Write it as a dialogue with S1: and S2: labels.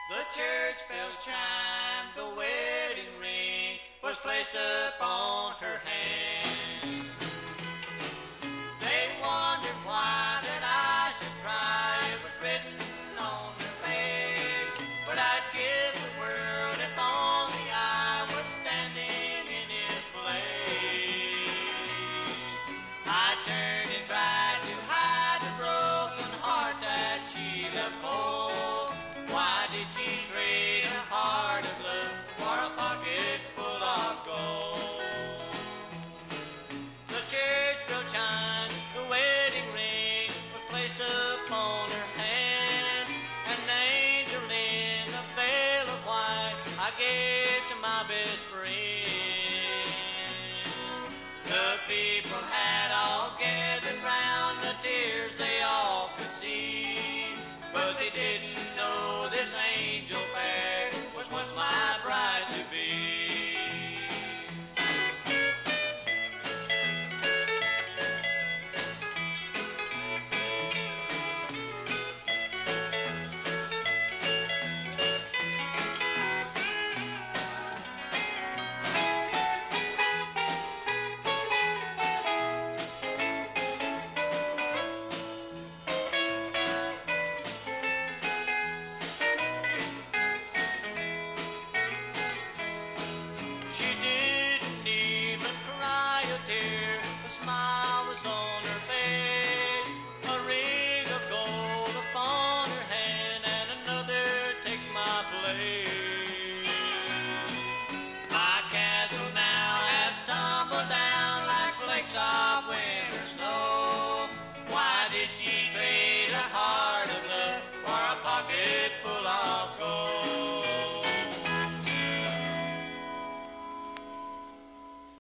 S1: The church bells chimed, the wedding ring was placed upon her hand. They wondered why that I should cry, it was written on her face. But I'd give the world if only I was standing in his place. I turned and tried to hide the broken heart that she left cold. Why did she trade a heart of love for a pocket full of gold? The church bell chimed, the wedding ring was placed upon her hand, and an angel in a veil of white I gave to my best friend. The people had all gathered round, the tears they all could see, but they didn't